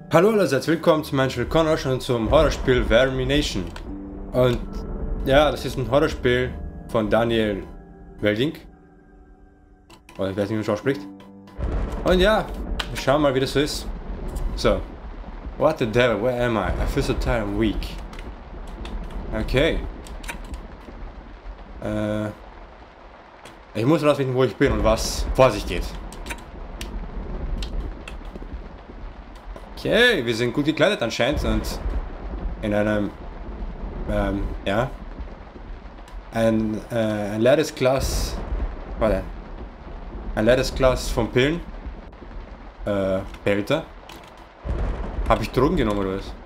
Hallo allerseits, willkommen zu meinem Connor und zum Horrorspiel Vermination. Und ja, das ist ein Horrorspiel von Daniel Welding. Oder ich weiß nicht, wie man es ausspricht. Und ja, wir schauen mal, wie das so ist. So. What the devil, where am I? I feel so tired and weak. Okay. Ich muss rausfinden, wo ich bin und was vor sich geht. Okay, wir sind gut gekleidet anscheinend und in einem, ja, ein leeres Glas, warte, ein leeres Glas von Pillen, Behälter. Habe ich Drogen genommen oder was?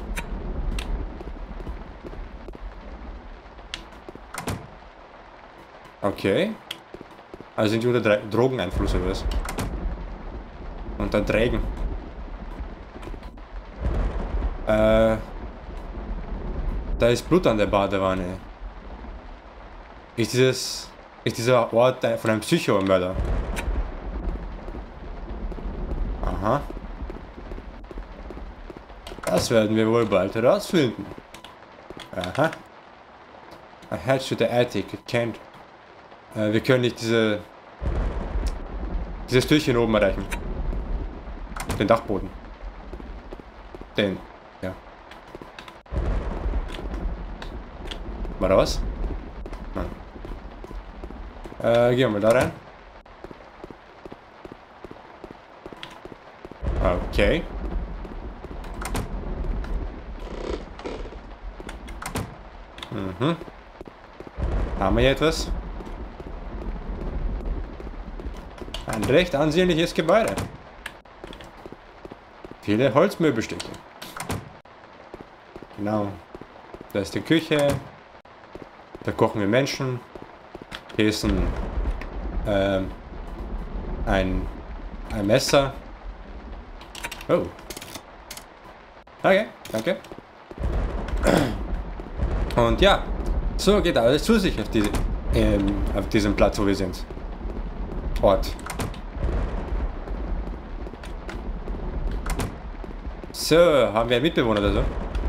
Okay. Also sind die unter Drogeneinfluss oder was? Unter Trägen. Da ist Blut an der Badewanne. Ist dieser Ort von einem Psychomörder? Aha. Das werden wir wohl bald herausfinden. Aha. I head to the attic. It can't. Wir können nicht dieses Türchen oben erreichen. Den Dachboden. Den. Ja. War da was? Nein. Gehen wir da rein. Okay. Mhm. Haben wir hier etwas? Ein recht ansehnliches Gebäude. Viele Holzmöbelstücke. Genau. Da ist die Küche. Da kochen wir Menschen. Hier ist ein Messer. Oh. Okay, danke. Und ja, so geht alles zu sich auf diesem Platz, wo wir sind. Ort. So, haben wir einen Mitbewohner oder so?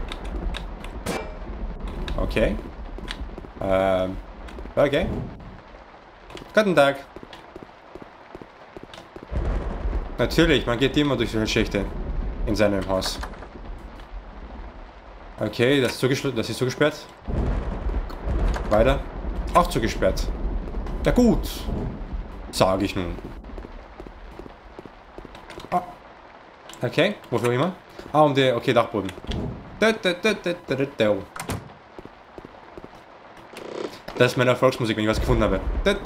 Okay. Okay. Guten Tag. Natürlich, man geht immer durch solche Schächte in seinem Haus. Okay, das ist zugesperrt. Weiter. Auch zugesperrt. Ja gut. Sage ich nun. Ah. Okay, wofür immer? Ah, um den, okay, Dachboden. Das ist meine Erfolgsmusik, wenn ich was gefunden habe.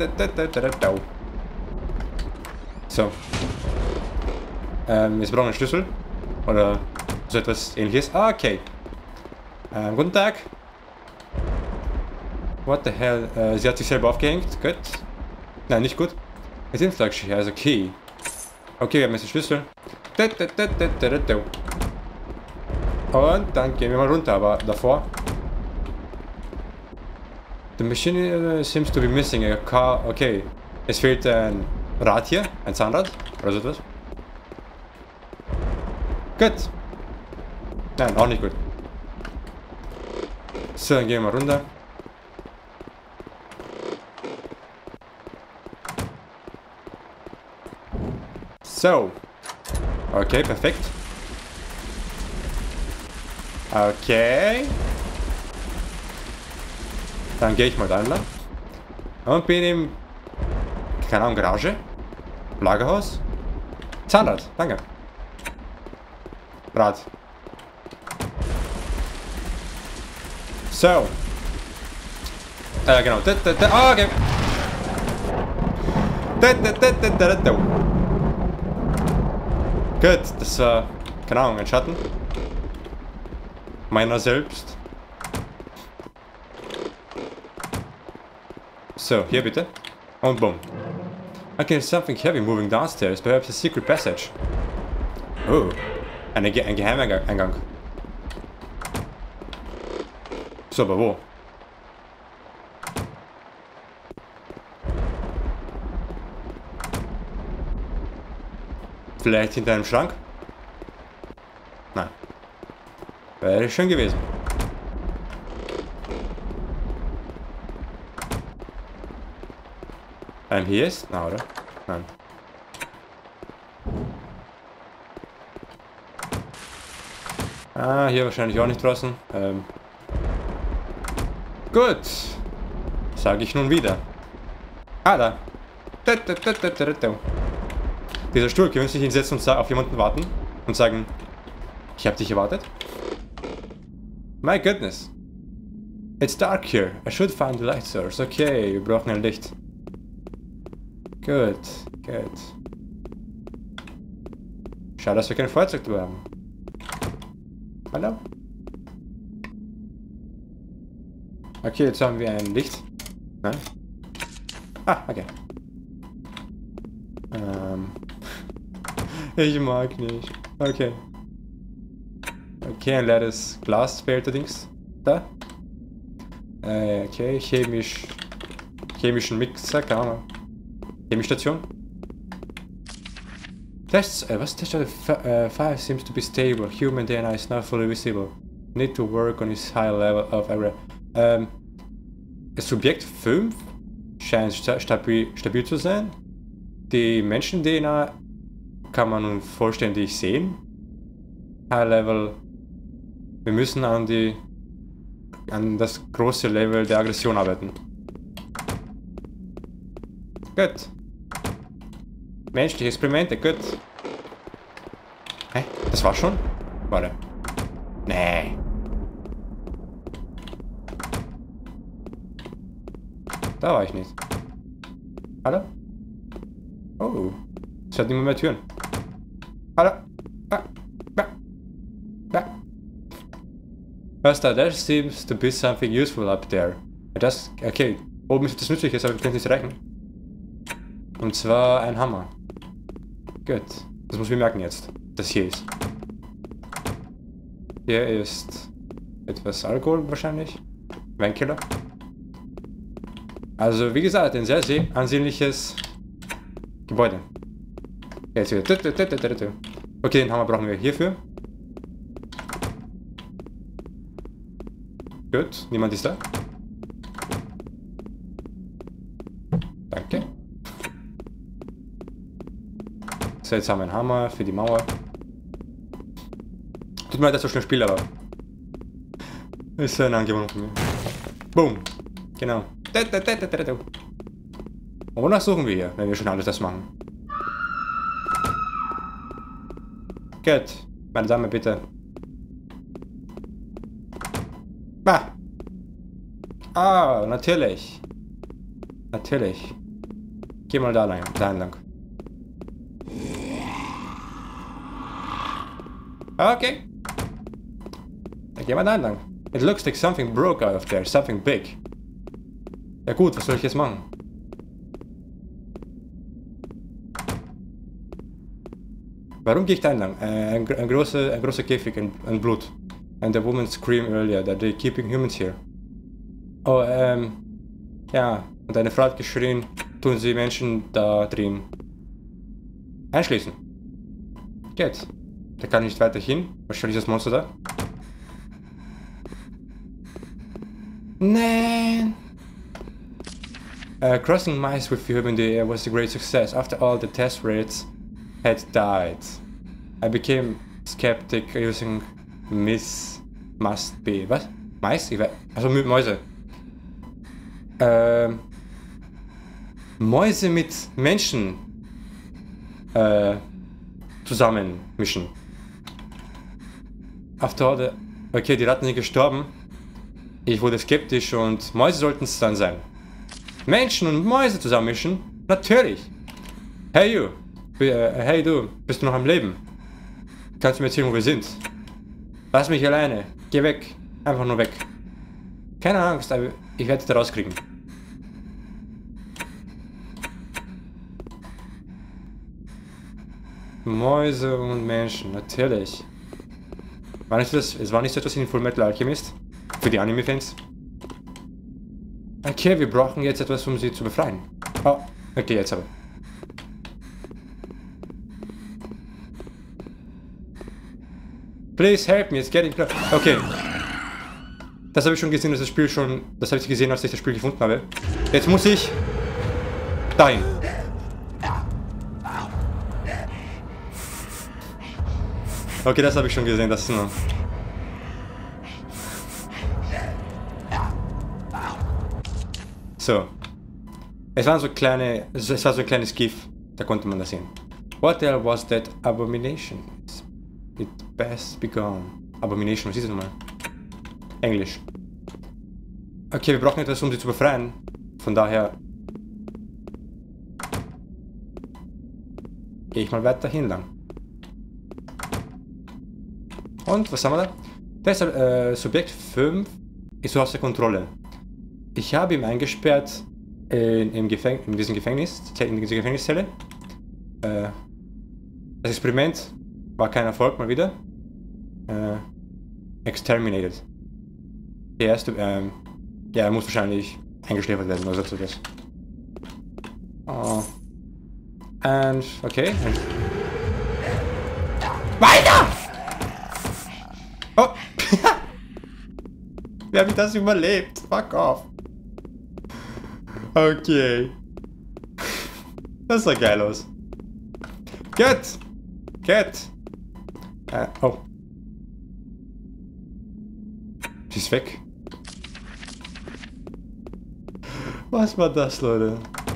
So. Jetzt brauchen wir einen Schlüssel. Oder so etwas ähnliches. Ah, okay. Guten Tag. What the hell? Sie hat sich selber aufgehängt. Gut. Nein, nicht gut. It's in Flagship, also Key. Okay, wir haben jetzt den Schlüssel. Und dann gehen wir mal runter, aber davor. The machine seems to be missing a car. Okay. Es fehlt ein Rad hier, ein Zahnrad oder so etwas. Gut. Nein, auch nicht gut. So, dann gehen wir mal runter. So. Okay, perfekt. Okay. Dann gehe ich mal da entlang. Und bin im, keine Ahnung, Garage. Lagerhaus. Zahnrad, danke. Rad. So. Genau. Ah, okay. Gut, das war, keine Ahnung, ein Schatten. Meiner selbst. So, hier bitte. Und boom. Okay, there's something heavy moving downstairs. Perhaps a secret passage. Oh. Ein Geheimeingang. So, aber wo? Vielleicht hinter einem Schrank? Nein. Wäre schön gewesen. Hier ist? Na, oder? Nein. Ah, hier wahrscheinlich auch nicht draußen. Gut. Sage ich nun wieder. Ah, da. Dieser Stuhl, können wir uns nicht hinsetzen und auf jemanden warten und sagen, ich habe dich erwartet? My goodness. It's dark here. I should find the light source. Okay, wir brauchen ein Licht. Gut, gut. Schade, dass wir kein Fahrzeug haben. Hallo? Okay, jetzt haben wir ein Licht. Nein? Ah, okay. Ich mag nicht. Okay. Okay, ein leeres Glasbehälter-Dings. Da. Okay, chemischen Mixer, keine Ahnung. Chemiestation. Tests, was test fire seems to be stable. Human DNA is now fully visible. Need to work on his high level of error. Subjekt 5 scheint stabil zu sein. Die Menschen-DNA kann man nun vollständig sehen. High Level. Wir müssen an das große Level der Aggression arbeiten. Gut. Menschliche Experimente, gut. Hä? Das war schon? Warte. Nee. Da war ich nicht. Hallo? Oh. Es hat niemand mehr Türen. Hallo? Ah. Ah. Ah. Was da? There seems to be something useful up there. Das, okay. Oben ist das Nützliches, aber wir können es nicht erreichen. Und zwar ein Hammer. Gut. Das muss ich mir merken jetzt. Das hier ist. Hier ist etwas Alkohol wahrscheinlich. Weinkiller. Also wie gesagt, ein sehr, sehr ansehnliches Gebäude. Jetzt wieder. Okay, den Hammer brauchen wir hierfür. Gut, niemand ist da. Danke. So, jetzt haben wir einen Hammer für die Mauer. Tut mir leid, dass ich so schnell spiele, aber ist eine Angewohnung von mir. Boom. Genau. Und wonach suchen wir hier, wenn wir schon alles das machen? Gut. Meine Dame, bitte. Ah. Ah, natürlich. Natürlich. Geh mal da lang. Da entlang. Okay. Dann gehen wir da entlang. It looks like something broke out of there. Something big. Ja gut, was soll ich jetzt machen? Warum gehe ich da entlang? Ein großer Käfig, ein Blut. And the woman screamed earlier that they're keeping humans here. Oh, ja. Und eine Frau hat geschrien, tun sie Menschen da drin einschließen. Geht. Da kann ich nicht weiter hin. Wahrscheinlich ist das Monster da. Nein. Crossing mice with human DNA was a great success. After all, the test rates had died. I became skeptic using must be. Was? Mais? Also Mäuse. Mäuse mit Menschen zusammenmischen. After all the... Okay, die Ratten sind gestorben. Ich wurde skeptisch und Mäuse sollten es dann sein. Menschen und Mäuse zusammenmischen? Natürlich. Hey you. Hey du, bist du noch am Leben? Kannst du mir erzählen, wo wir sind? Lass mich alleine. Geh weg. Einfach nur weg. Keine Angst, aber ich werde dich da rauskriegen. Mäuse und Menschen, natürlich. Es war nicht so etwas in Full Metal Alchemist? Für die Anime-Fans? Okay, wir brauchen jetzt etwas, um sie zu befreien. Oh, okay, jetzt aber. Please help me, it's getting close. Okay. Das habe ich schon gesehen, dass das Spiel schon... Das habe ich gesehen, als ich das Spiel gefunden habe. Jetzt muss ich... dahin. Okay, das habe ich schon gesehen, das ist nur... So. Es war so ein kleines GIF. Da konnte man das sehen. What the hell was that abomination? It best be gone. Abomination, was ist das nochmal? Englisch. Okay, wir brauchen etwas, um sie zu befreien. Von daher... gehe ich mal weiter hinlang. Und, was haben wir da? Deshalb, Subjekt 5 ist so aus der Kontrolle. Ich habe ihn eingesperrt in dieser Gefängniszelle. Das Experiment war kein Erfolg, mal wieder. Exterminated. Der erste, ja, er muss wahrscheinlich eingeschläfert werden oder so das. Oh. And, okay. Weiter! Oh! Wie habe ich das überlebt? Fuck off. Okay. Das sah geil aus. Get! Get! Oh. Sie ist weg. Was war das, Leute?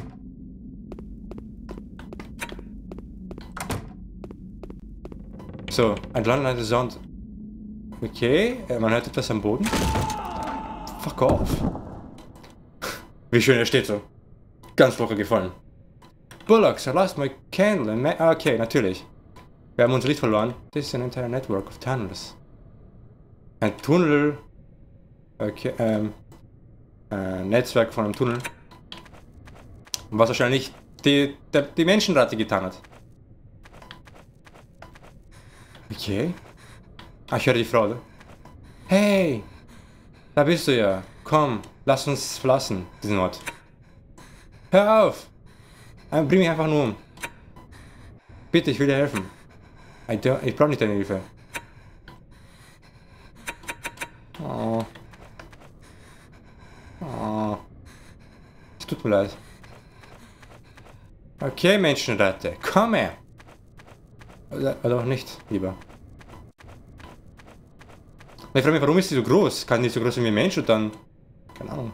So, entlang der Sound. Okay, man hört etwas am Boden. Fuck off. Wie schön er steht so. Ganz locker gefallen. Bullocks, I lost my candle and okay, natürlich. Wir haben unser Licht verloren. This is an entire network of tunnels. Ein Tunnel. Okay, Netzwerk von einem Tunnel. Was wahrscheinlich die Menschenratte getan hat. Okay. Ah, ich höre die Frau, oder? Hey! Da bist du ja. Komm, lass uns verlassen, diesen Ort. Hör auf! Bring mich einfach nur um. Bitte, ich will dir helfen. Ich brauche nicht deine Hilfe. Oh. Oh. Es tut mir leid. Okay, Menschenratte, komm her! Oder auch nicht, lieber. Ich frage mich, warum ist sie so groß? Kann die so groß sein wie ein Mensch und dann... keine Ahnung.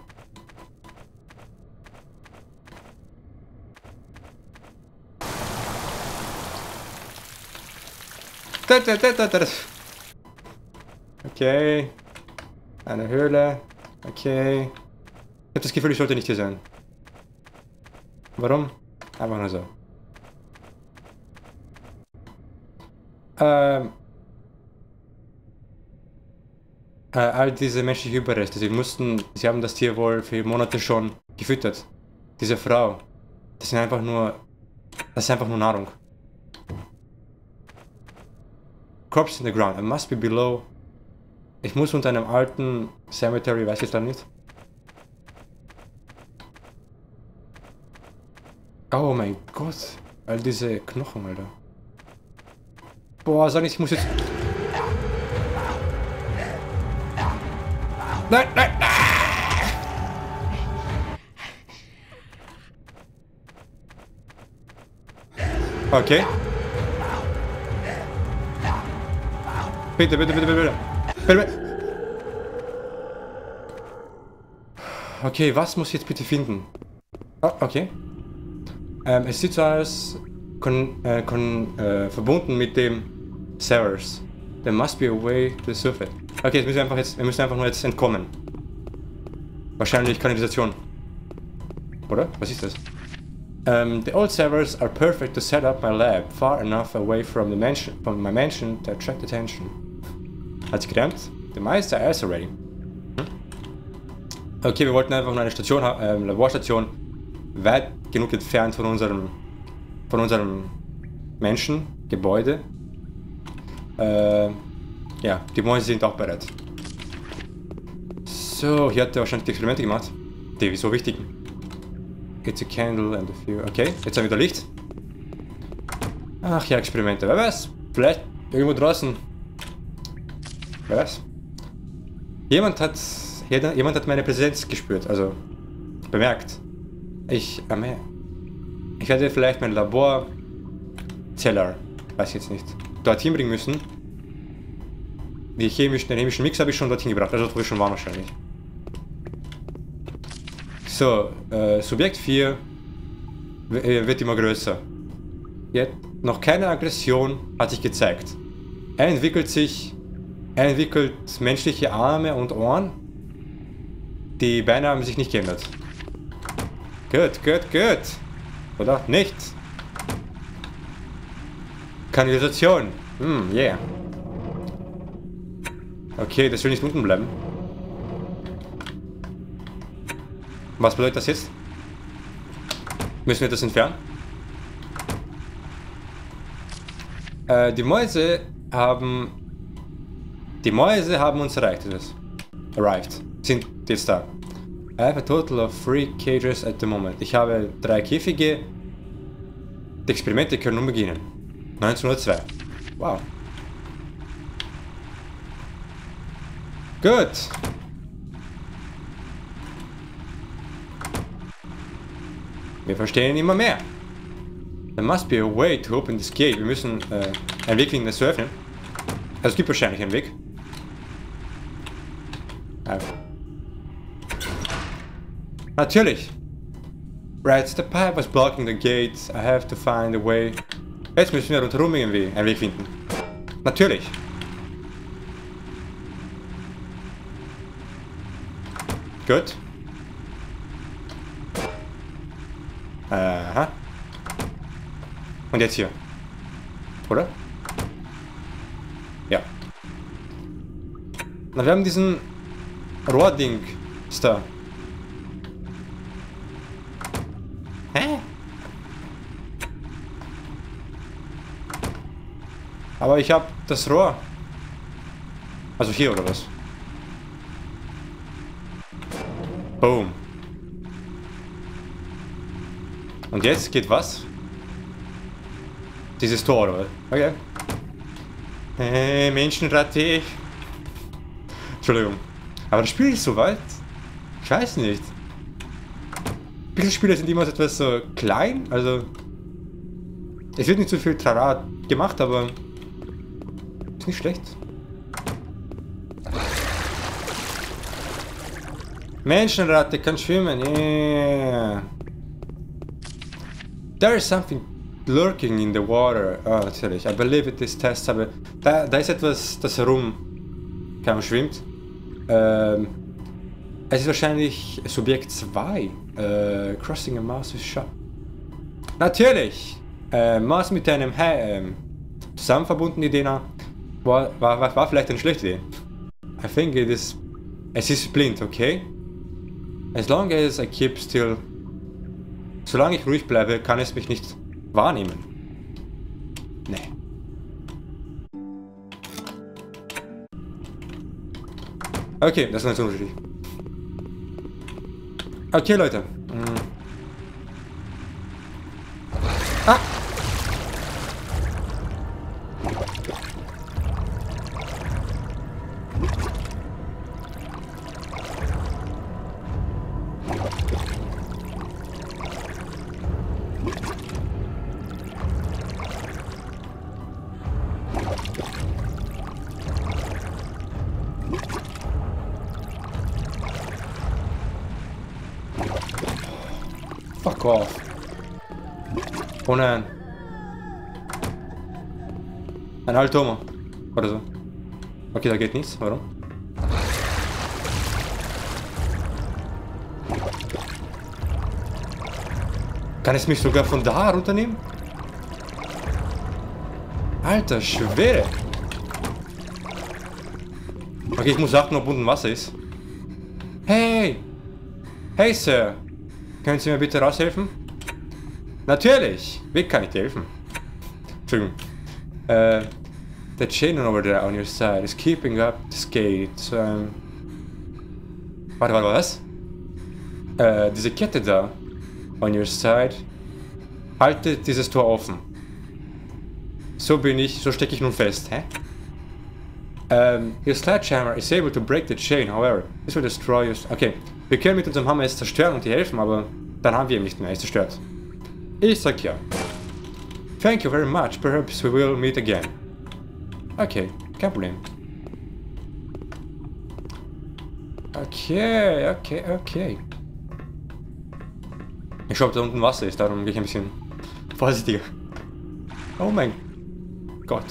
Okay. Eine Höhle. Okay. Ich habe das Gefühl, ich sollte nicht hier sein. Warum? Einfach nur so. All diese menschlichen Überreste, sie haben das Tier wohl für Monate schon gefüttert. Diese Frau. Das ist einfach nur Nahrung. Corpse in the ground. I must be below. Ich muss unter einem alten Cemetery, weiß ich da nicht. Oh mein Gott. All diese Knochen, Alter. Boah, sag nicht, ich muss jetzt... Nein, nein, nein! Okay. Bitte, bitte, bitte, bitte, bitte. Okay, was muss ich jetzt bitte finden? Oh, okay. Es sieht so aus, verbunden mit dem Servers. There must be a way to solve it. Okay, wir müssen einfach nur jetzt entkommen. Wahrscheinlich Kanalisation. Oder? Was ist das? The old servers are perfect to set up my lab, far enough away from my mansion to attract attention. Hat sie gelernt? The mice are also ready. Okay, wir wollten einfach nur eine Station haben, Laborstation, weit genug entfernt von unserem Menschengebäude. Ja, die Mäuse sind auch bereit. So, hier hat er wahrscheinlich die Experimente gemacht. Die so wichtig. It's a candle and a few. Okay, jetzt haben wir wieder Licht. Ach ja, Experimente. Wer weiß? Vielleicht irgendwo draußen Was? Jemand hat meine Präsenz gespürt, also bemerkt. Ich hätte vielleicht mein Laborzeller, weiß ich jetzt nicht, dorthin bringen müssen. Den chemischen Mix habe ich schon dorthin gebracht, also wo ich schon war wahrscheinlich. So, Subjekt 4 wird immer größer. Jetzt noch keine Aggression hat sich gezeigt. Er entwickelt menschliche Arme und Ohren. Die Beine haben sich nicht geändert. Gut. Oder nicht? Kanalisation. Yeah. Okay, das will nicht unten bleiben. Was bedeutet das jetzt? Müssen wir das entfernen? Die Mäuse haben uns erreicht. Sind jetzt da. I have a total of 3 cages at the moment. Ich habe 3 Käfige. Die Experimente können nun beginnen. 1902. Wow. Gut. Wir verstehen immer mehr. There must be a way to open this gate. Wir müssen einen Weg finden, das zu öffnen. Also es gibt wahrscheinlich einen Weg. Natürlich. Right, the pipe was blocking the gate. I have to find a way. Jetzt müssen wir rundherum irgendwie einen Weg finden. Natürlich. Gut. Aha. Und jetzt hier. Oder? Ja. Na, wir haben diesen Rohrding. Ist da. Hä? Aber ich habe das Rohr. Also hier oder was? Boom. Und jetzt geht was? Dieses Tor, oder? Okay. Menschenratte. Entschuldigung. Aber das Spiel ist so weit. Ich weiß nicht. Pixelspiele sind immer etwas so klein, also es wird nicht so viel Trara gemacht, aber ist nicht schlecht. Menschenratte kann schwimmen, yeah. There is something lurking in the water. Oh, natürlich. I believe it is test, aber da ist etwas, das schwimmt. Es ist wahrscheinlich Subjekt 2. Crossing a mouse with shot. Natürlich! Maus mit einem zusammen verbunden Idee war vielleicht eine schlechte Idee. I think es ist blind, okay? As long as I keep still. Solange ich ruhig bleibe, kann es mich nicht wahrnehmen. Nee. Okay, das ist nicht so unterschiedlich. Okay, Leute. Ah! Fuck off. Oh nein. Ein Halbturm. Oder so. Okay, da geht nichts. Warum? Kann es mich sogar von da runternehmen? Alter Schwede. Okay, ich muss achten, ob unten Wasser ist. Hey! Hey, Sir! Können Sie mir bitte raushelfen? Natürlich! Wie kann ich dir helfen? Entschuldigung. The chain over there on your side is keeping up this gate. Warte, was? Diese Kette da on your side haltet dieses Tor offen. So stecke ich nun fest, hä? Your sledgehammer is able to break the chain, however, this will destroy you. Okay, wir können mit unserem Hammer jetzt zerstören und dir helfen, aber dann haben wir ihn nicht mehr, er ist zerstört. Ich sag ja. Thank you very much, perhaps we will meet again. Okay, kein Problem. Okay. Ich glaube, da unten Wasser ist, darum gehe ich ein bisschen vorsichtiger. Oh mein Gott.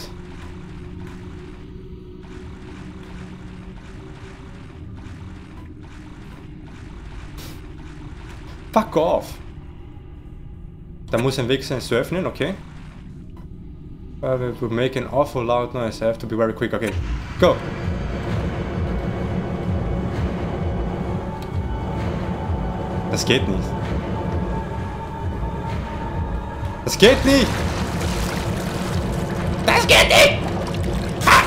Fuck off! Da muss ein Weg sein, zu öffnen, okay. It would make an awful loud noise, I have to be very quick, okay. Go! Das geht nicht. Das geht nicht! Das geht nicht! Ah!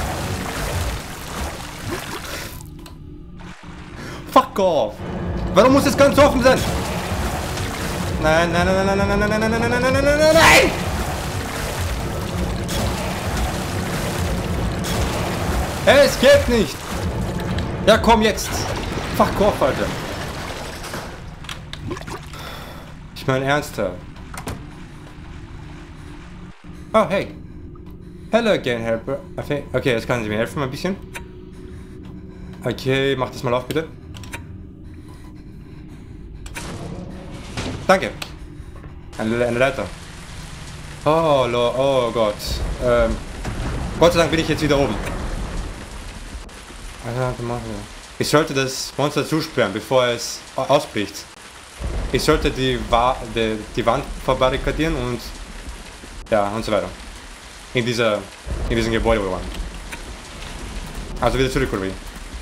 Fuck off! Warum muss das ganz offen sein? Nein! Es geht nicht! Ja, komm jetzt! Fuck off, Alter! Ich meine ernsthaft. Oh, hey! Hello again, Helper. Okay, jetzt kann sie mir helfen, ein bisschen. Okay, mach das mal auf, bitte. Danke. Eine Leiter. Oh Gott. Gott sei Dank bin ich jetzt wieder oben. Ich sollte das Monster zusperren, bevor es ausbricht. Ich sollte die Wand verbarrikadieren und ja, und so weiter. In diesem Gebäude, wo wir waren. Also wieder zurück, oder wie?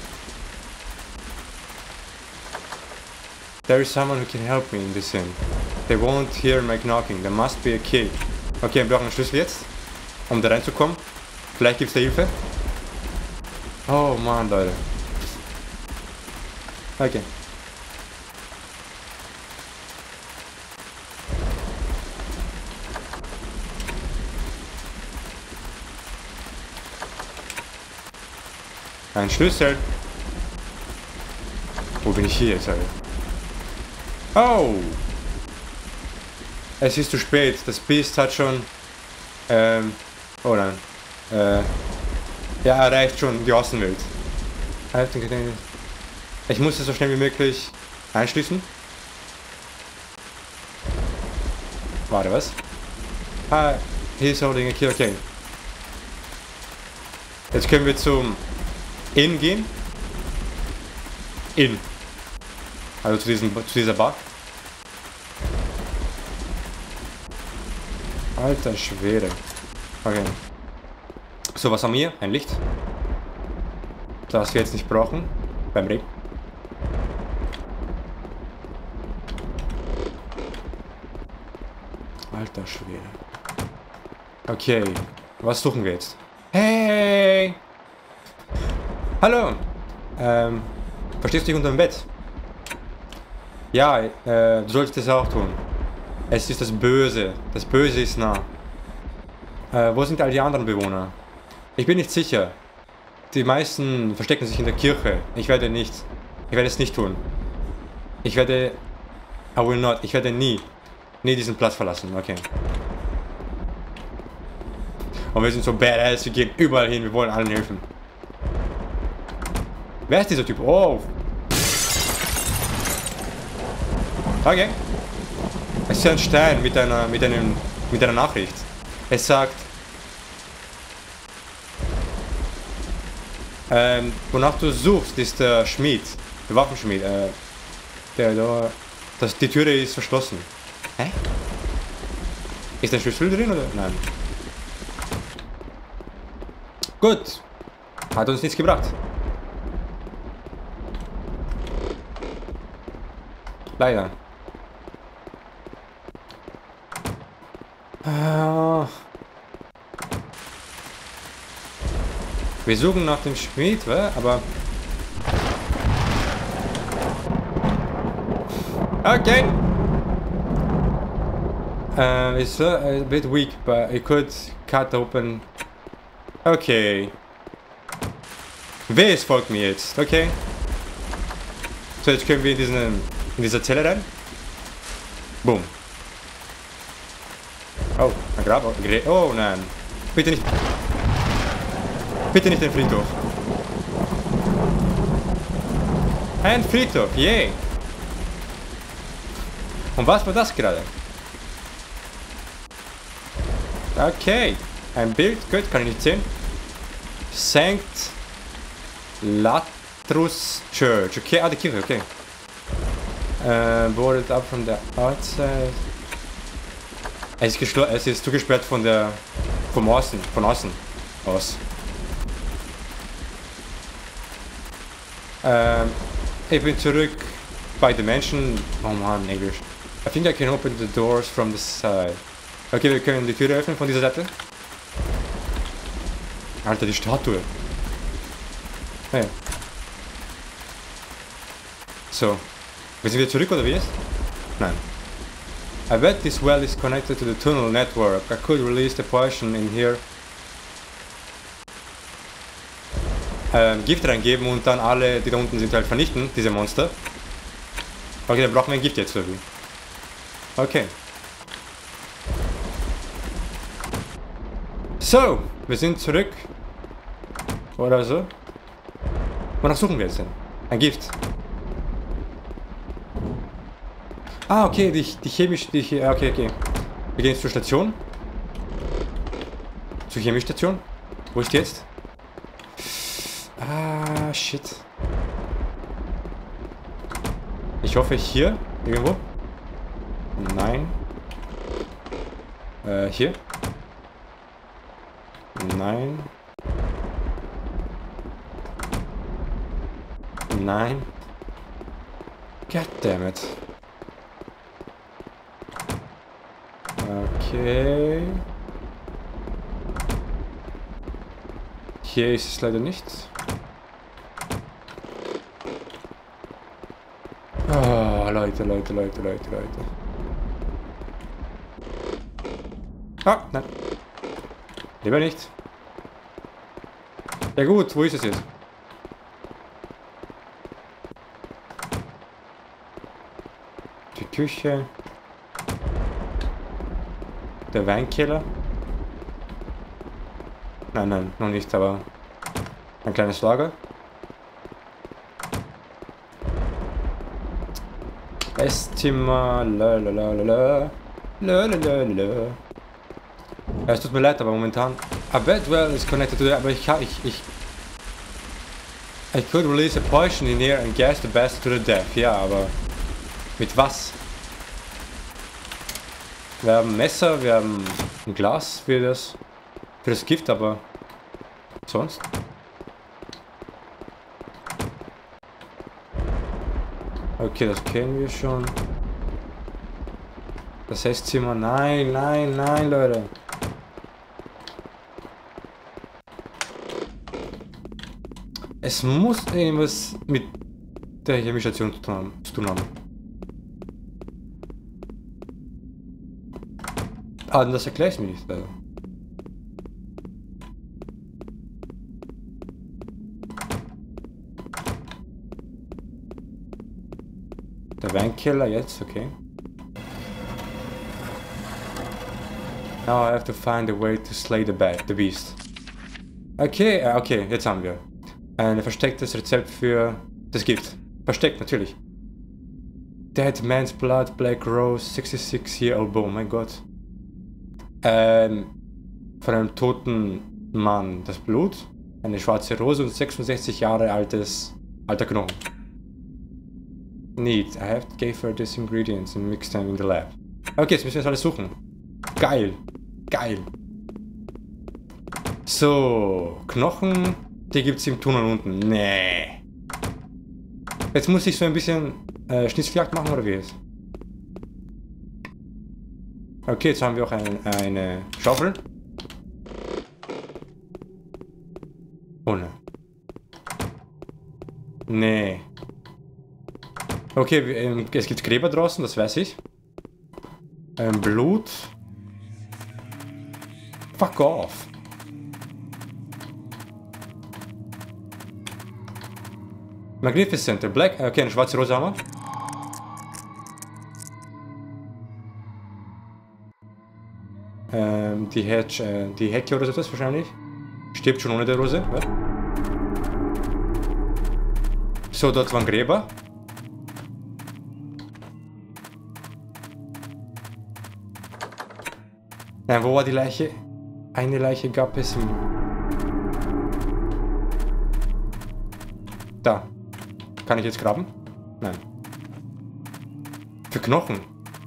There is someone who can help me in this inn. They won't hear my knocking. There must be a key. Okay, wir brauchen einen Schlüssel jetzt, um da reinzukommen. Vielleicht gibt's da Hilfe. Oh Mann, Leute. Okay. Ein Schlüssel. Wo bin ich hier jetzt, Alter? Oh! Es ist zu spät. Das Biest hat schon... oh nein. Ja, erreicht schon die Außenwelt. Ich muss es so schnell wie möglich einschließen. Warte, was? Ah, he's holding a key, okay. Jetzt können wir zum Inn gehen. Inn. Also zu dieser Bar. Alter Schwede. Okay. So, was haben wir hier? Ein Licht. Das wir jetzt nicht brauchen. Beim Reden. Alter Schwede. Okay. Was suchen wir jetzt? Hey! Hallo! Verstehst du dich unter dem Bett? Ja, du solltest das auch tun. Es ist das Böse. Das Böse ist nah. Wo sind all die anderen Bewohner? Ich bin nicht sicher. Die meisten verstecken sich in der Kirche. Ich werde es nicht tun. I will not. Ich werde nie diesen Platz verlassen. Okay. Und wir sind so badass, wir gehen überall hin, wir wollen allen helfen. Wer ist dieser Typ? Oh! Okay. Es ist ein Stein mit einer Nachricht. Es sagt... wonach du suchst, ist der Schmied. Der Waffenschmied. Die Türe ist verschlossen. Hä? Ist der Schlüssel drin oder? Nein. Gut. Hat uns nichts gebracht. Leider. Wir suchen nach dem Schmied, aber... Okay. It's a bit weak, but it could cut open... Okay. Ws folgt mir jetzt, okay. So, jetzt können wir in dieser Zelle rein. Boom. Oh, ein Grab. Oh nein. Bitte nicht. Bitte nicht den Friedhof. Ein Friedhof, yay. Und was war das gerade? Okay. Ein Bild, gut, kann ich nicht sehen. St. Latrus Church. Okay, die Kirche, okay. Boarded up from the outside. Es ist zugesperrt von außen aus. Ich bin zurück bei den Menschen. Oh man, Englisch. I think I can open the doors from the side. Okay, wir können die Tür öffnen von dieser Seite. Alter, die Statue. Hey. So. Wir sind wieder zurück, oder wie ist? Nein. I bet this well is connected to the tunnel network. I could release the poison in here. Gift reingeben und dann alle, die da unten sind, halt vernichten, diese Monster. Okay, dann brauchen wir ein Gift jetzt, oder wie? Okay. So, wir sind zurück. Oder so. Wonach suchen wir jetzt denn? Ein Gift. Ah, okay, die chemische, okay. Wir gehen jetzt zur Station. Zur Chemiestation. Wo ist die jetzt? Ah, shit. Ich hoffe hier, irgendwo. Nein. Hier. Nein. Nein. Goddammit. Okay. Hier ist es leider nicht. Oh, Leute. Ah, nein. Lieber nicht. Ja gut, wo ist es jetzt? Die Küche. Der Weinkeller. Nein, noch nicht, aber ein kleines Lager. Esszimmer. Ja, es tut mir leid, aber momentan. A bed well is connected to the. Aber I could release a poison in here and gas the bastard to the death. Ja, aber mit was? Wir haben ein Messer, wir haben ein Glas für das Gift, aber sonst? Okay, das kennen wir schon. Das Esszimmer, nein, Leute. Es muss irgendwas mit der Chemistation zu tun haben. Ah, das erkläre ich mir nicht, leider. Der Weinkeller jetzt, okay. Now I have to find a way to slay the beast. Okay, okay, jetzt haben wir ein verstecktes Rezept für das Gift. Versteckt, natürlich. Dead man's blood, black rose, 66-year-old boy, oh mein Gott. Von einem toten Mann das Blut, eine schwarze Rose und 66 Jahre alter Knochen. Neat, I have gave her these ingredients and mixed them in the lab. Okay, jetzt müssen wir das alles suchen. Geil. So, Knochen, die gibt's im Tunnel unten. Nee. Jetzt muss ich so ein bisschen Schnitzeljagd machen, oder wie es? Okay, jetzt haben wir auch eine Schaufel. Oh ne. Nee. Okay, es gibt Gräber draußen, das weiß ich. Blut. Fuck off. Magnificent, der Black. Okay, eine schwarze Rose haben wir. Die Hecke oder so das wahrscheinlich. Stirbt schon ohne die Rose. Was? So, dort waren Gräber. Nein, wo war die Leiche? Eine Leiche gab es im... Da. Kann ich jetzt graben? Nein. Für Knochen.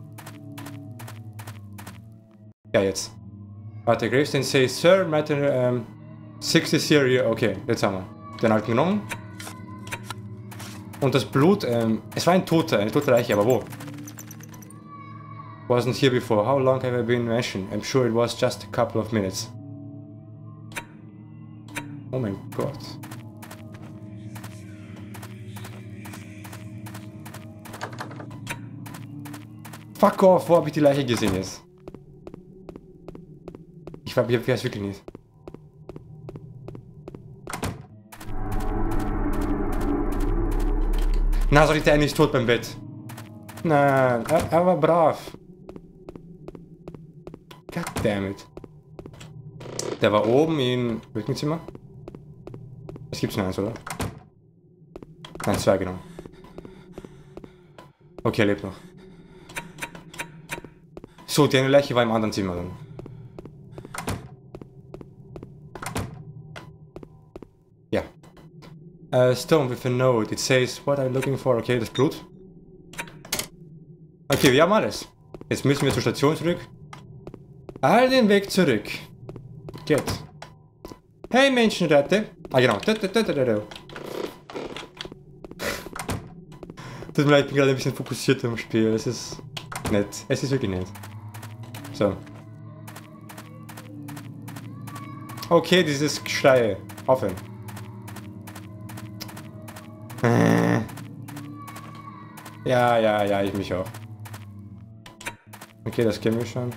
Ja, jetzt. Warte, Gravestone says, Sir, matter 60 here. Okay, jetzt haben wir den alten Knochen. Und das Blut, es war eine tote Leiche, aber wo? Wasn't here before. How long have I been mentioned? I'm sure it was just a couple of minutes. Oh mein Gott. Fuck off, wo habe ich die Leiche gesehen jetzt? Ich weiß wirklich nicht. Na, sag ich, der eine ist tot beim Bett. Nein, er war brav. Goddammit. Der war oben im Rückenzimmer. Es gibt's nur eins, oder? Nein, zwei, genau. Okay, er lebt noch. So, die eine Leiche war im anderen Zimmer dann. Ja. Stone with a note. It says, what are you looking for? Okay, das Blut. Okay, wir haben alles. Jetzt müssen wir zur Station zurück. All den Weg zurück. Geht. Hey Menschenratte. Ah genau. Tut mir leid, ich bin gerade ein bisschen fokussiert im Spiel. Es ist nett. Es ist wirklich nett. So. Okay, dieses Geschrei. Aufhören. Ja, ich mich auch. Okay, das kennen wir schon.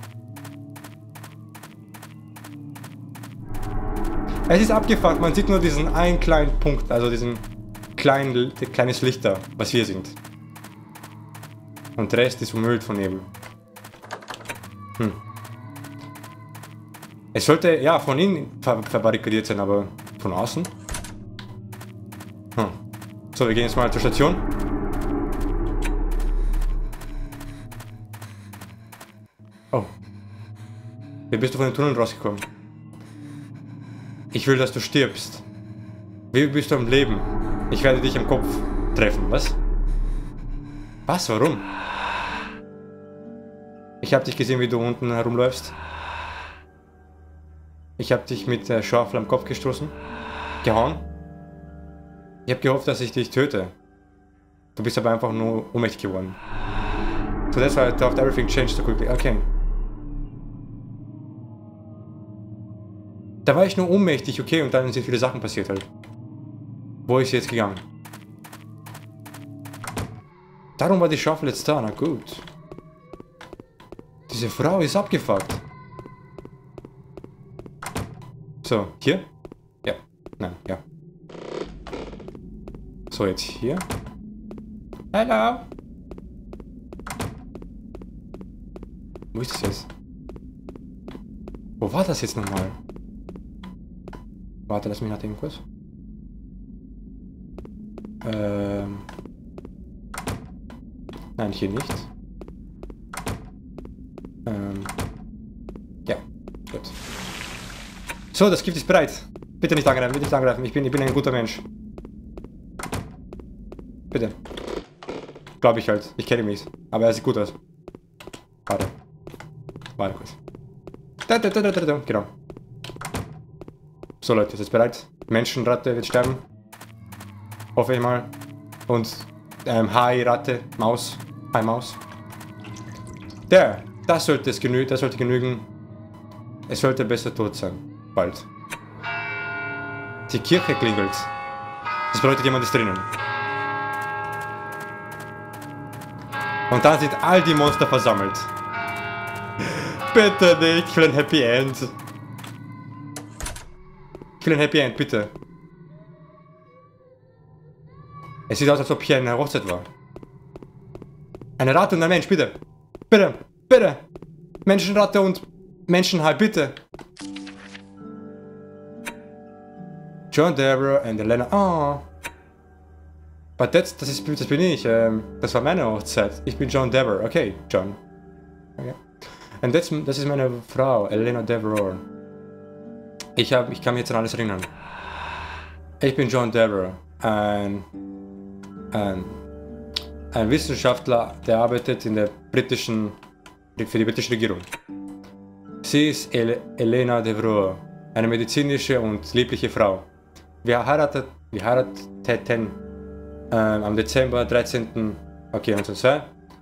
Es ist abgefuckt, man sieht nur diesen einen kleinen Punkt, also diesen kleines Lichter, was wir sind. Und der Rest ist umhüllt von Nebel. Es sollte, ja, von innen verbarrikadiert sein, aber von außen? So, wir gehen jetzt mal zur Station. Oh. Wie bist du von den Tunneln rausgekommen? Ich will, dass du stirbst. Wie bist du am Leben? Ich werde dich am Kopf treffen. Was? Was? Warum? Ich habe dich gesehen, wie du unten herumläufst. Ich habe dich mit der Schaufel am Kopf gestoßen. Gehauen. Ich habe gehofft, dass ich dich töte. Du bist aber einfach nur ohnmächtig geworden. So that's why I thought everything changed so quickly. Okay. Da war ich nur ohnmächtig, okay, und dann sind viele Sachen passiert halt. Wo ist sie jetzt gegangen? Darum war die Schaufel jetzt da, na gut. Diese Frau ist abgefuckt. So, hier? Ja. Nein, ja. So, jetzt hier. Hallo. Wo ist das jetzt? Wo war das jetzt nochmal? Warte, lass mich nachdenken kurz. Nein, hier nicht. Ja, gut. So, das Gift ist bereit. Bitte nicht angreifen, bitte nicht angreifen. Ich bin ein guter Mensch. Bitte. Glaube ich halt. Ich kenne mich. Aber er sieht gut aus. Warte. Warte kurz. Genau. So Leute, ist jetzt bereit. Menschenratte wird sterben. Hoffe ich mal. Und Hai-Ratte, Maus. Hai-Maus. Das sollte genügen. Es sollte besser tot sein. Bald. Die Kirche klingelt. Das bedeutet, jemand ist drinnen. Und dann sind all die Monster versammelt. Bitte nicht, ich will ein Happy End. Ich will ein Happy End, bitte. Es sieht aus, als ob hier eine Hochzeit war. Eine Ratte und ein Mensch, bitte. Bitte, bitte. Menschenratte und Menschenhai, bitte. John Deborah and Elena. Oh. Aber das bin ich. Das war meine Hochzeit. Ich bin John Deborah. Okay, John. Okay. Und das ist meine Frau, Elena Deborah. Ich kann mich jetzt an alles erinnern. Ich bin John Deborah. Ein Wissenschaftler, der arbeitet für die britische Regierung. Sie ist Elena Deborah, eine medizinische und liebliche Frau. Wir heirateten am Dezember 13. Okay, 1902.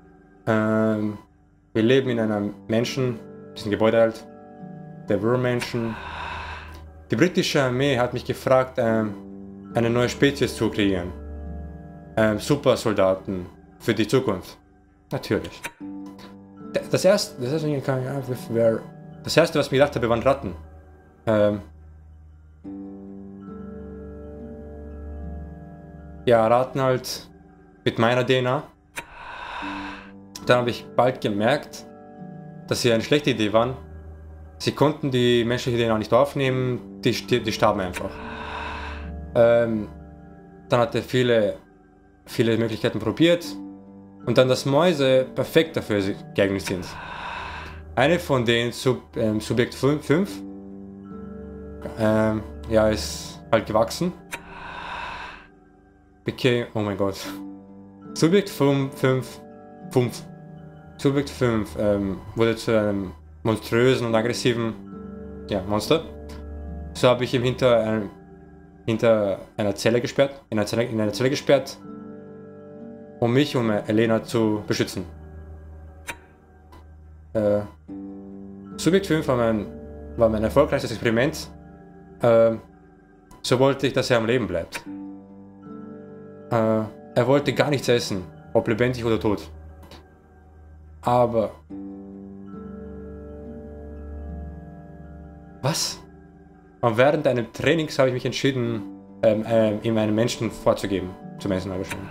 Wir leben in einem Menschen, das ist ein Gebäude halt, Deborah-Menschen. Die britische Armee hat mich gefragt, eine neue Spezies zu kreieren. Supersoldaten für die Zukunft. Natürlich. Das erste, was ich mir gedacht habe, waren Ratten. Ja, Ratten halt mit meiner DNA. Dann habe ich bald gemerkt, dass sie eine schlechte Idee waren. Sie konnten die menschliche DNA nicht aufnehmen, die starben einfach. Dann hat er viele Möglichkeiten probiert und dann, dass Mäuse perfekt dafür geeignet sind. Eine von denen, Subjekt 5, ja, ist halt gewachsen. Okay, oh mein Gott. Subjekt 5 wurde zu einem monströsen und aggressiven Monster. So habe ich ihn hinter einer Zelle gesperrt, in einer Zelle gesperrt, um mich und Elena zu beschützen. Subjekt 5 war mein erfolgreiches Experiment. So wollte ich, dass er am Leben bleibt. Er wollte gar nichts essen, ob lebendig oder tot. Aber... Was? Und während einem Trainings habe ich mich entschieden, ihm einen Menschen vorzugeben. Zum Essen habe ich schon.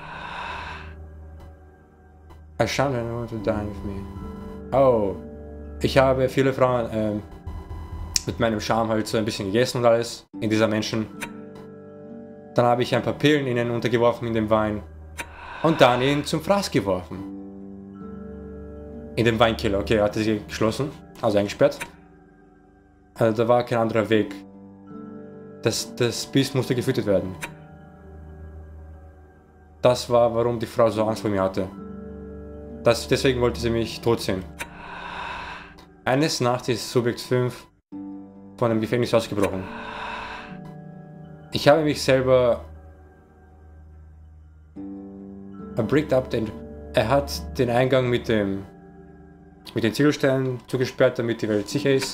I shan't want to dine with me. Oh. Ich habe viele Frauen mit meinem Charme halt so ein bisschen gegessen und alles in dieser Menschen. Dann habe ich ein paar Pillen ihnen untergeworfen in den Wein. Und dann ihn zum Fraß geworfen. In den Weinkeller. Okay, er hatte sie geschlossen, also eingesperrt. Da war kein anderer Weg. Das Biest musste gefüttert werden. Das war, warum die Frau so Angst vor mir hatte. Deswegen wollte sie mich tot sehen. Eines Nachts ist Subjekt 5 von dem Gefängnis ausgebrochen. Ich habe mich selber... Er hat den Eingang mit den Ziegelsteinen zugesperrt, damit die Welt sicher ist.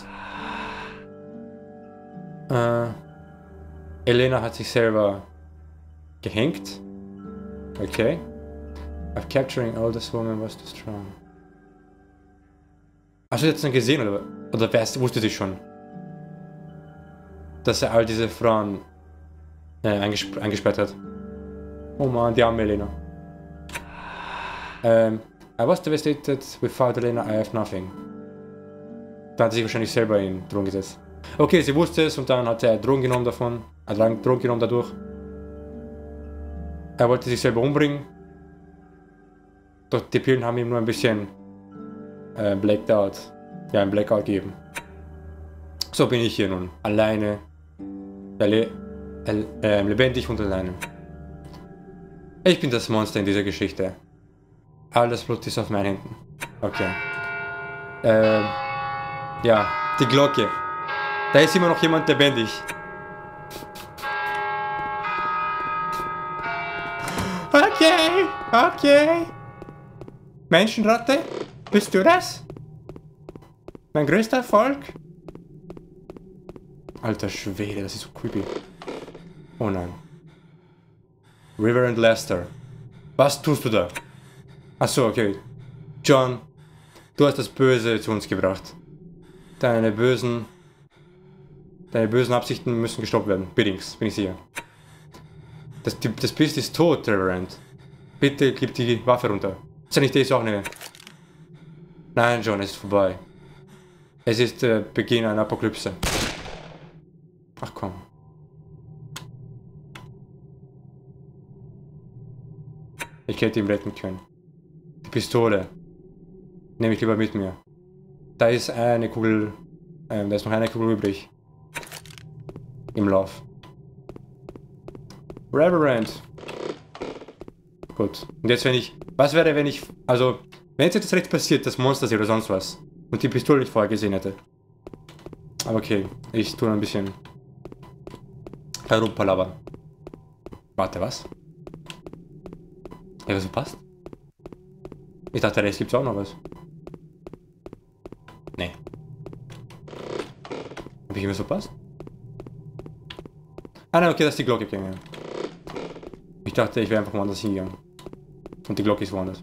Elena hat sich selber gehängt. Okay. I've capturing all this woman was too strong. Hast du jetzt dann gesehen oder wusste sie schon, dass er all diese Frauen eingesperrt hat? Oh man, die arme Elena. I was devastated. Without Elena, I have nothing. Da hat er sich wahrscheinlich selber in Drogen gesetzt. Okay, sie wusste es und dann hat er Drogen genommen davon. Drogen genommen dadurch. Er wollte sich selber umbringen. Doch die Pillen haben ihm nur ein bisschen ein Blackout gegeben. So bin ich hier nun. Alleine. Lebendig und alleine. Ich bin das Monster in dieser Geschichte. Alles Blut ist auf meinen Händen. Okay. Ja, die Glocke. Da ist immer noch jemand lebendig. Okay. Menschenratte? Bist du das? Mein größter Erfolg? Alter Schwede, das ist so creepy. Oh nein. Reverend Lester. Was tust du da? Achso, okay. John, du hast das Böse zu uns gebracht. Deine bösen Absichten müssen gestoppt werden. Biddings, bin ich sicher. Das Biest ist tot, Reverend. Bitte gib die Waffe runter. Soll ich das auch nehmen? Nein, John, es ist vorbei. Es ist der Beginn einer Apokalypse. Ach komm. Ich hätte ihn retten können. Die Pistole nehme ich lieber mit mir. Da ist eine Kugel. Da ist noch eine Kugel übrig. Im Lauf. Reverend. Gut. Und jetzt wenn ich... Was wäre, wenn ich... Also, wenn jetzt recht passiert, das Monster oder sonst was. Und die Pistole nicht vorher gesehen hätte. Aber okay. Ich tue ein bisschen... Herumpalabern. Warte, was? Ja, was verpasst? Ich dachte, rechts gibt's auch noch was. Nee. Hab ich irgendwas verpasst? Ah nein, okay, das ist die Glocke gegangen. Ich dachte, ich wäre einfach woanders hingegangen. Und die Glocke ist woanders.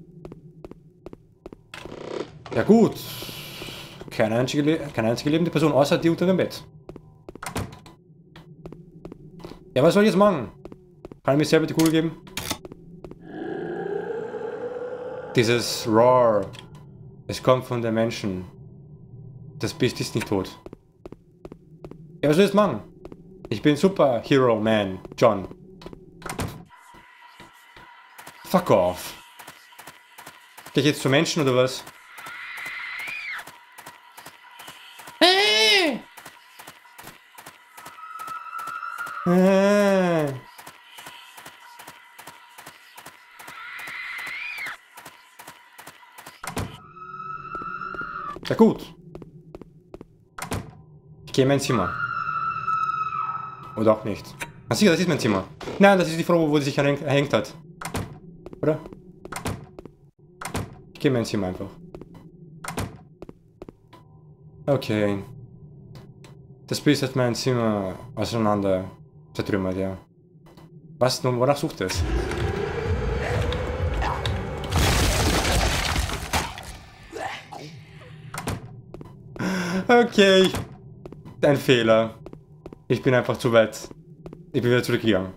Ja gut. Keine einzige lebende Person, außer die unter dem Bett. Ja, was soll ich jetzt machen? Kann ich mir selber die Kugel geben? Dieses Roar. Es kommt von den Menschen. Das Biest ist nicht tot. Ja, was soll ich jetzt machen? Ich bin Superhero Man, John. Fuck off. Geh ich jetzt zu Menschen oder was? Ja gut. Ich gehe in mein Zimmer. Oder auch nicht. Ah sicher, das ist mein Zimmer. Nein, das ist die Frau, wo sie sich erhängt hat. Oder? Ich gehe in mein Zimmer einfach. Okay. Das Bild hat mein Zimmer auseinander zertrümmert, ja. Was nun, wonach sucht es? Okay. Ein Fehler. Ich bin einfach zu weit. Ich bin wieder zurückgegangen.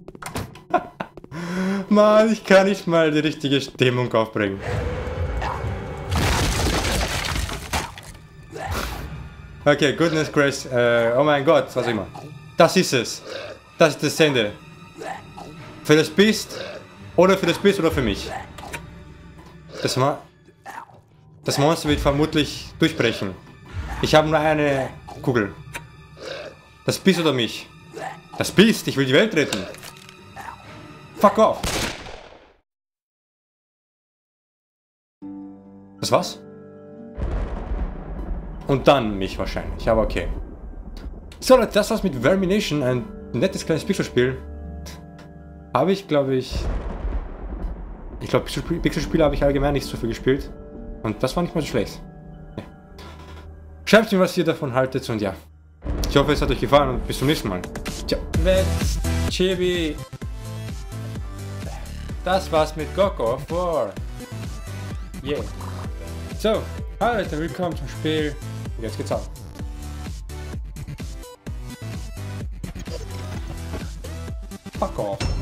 Mann, ich kann nicht mal die richtige Stimmung aufbringen. Okay, Goodness Grace. Oh mein Gott, was immer. Das ist es. Das ist das Ende. Für das Biest. Oder für das Biest oder für mich. Das Monster wird vermutlich durchbrechen. Ich habe nur eine Kugel. Das Biest oder mich? Das Biest, ich will die Welt retten. Fuck off. Das war's? Und dann mich wahrscheinlich, aber okay. So Leute, das war's mit Vermination, ein nettes kleines Pixelspiel. Habe ich, glaube ich... Ich glaube, Pixelspiele habe ich allgemein nicht so viel gespielt. Und das war nicht mal so schlecht. Ja. Schreibt mir, was ihr davon haltet und ja. Ich hoffe, es hat euch gefallen und bis zum nächsten Mal. Ciao. Chibi. Das war's mit God of War. Yeah. So, hallo Leute, willkommen zum Spiel. Und jetzt geht's auf. Fuck off.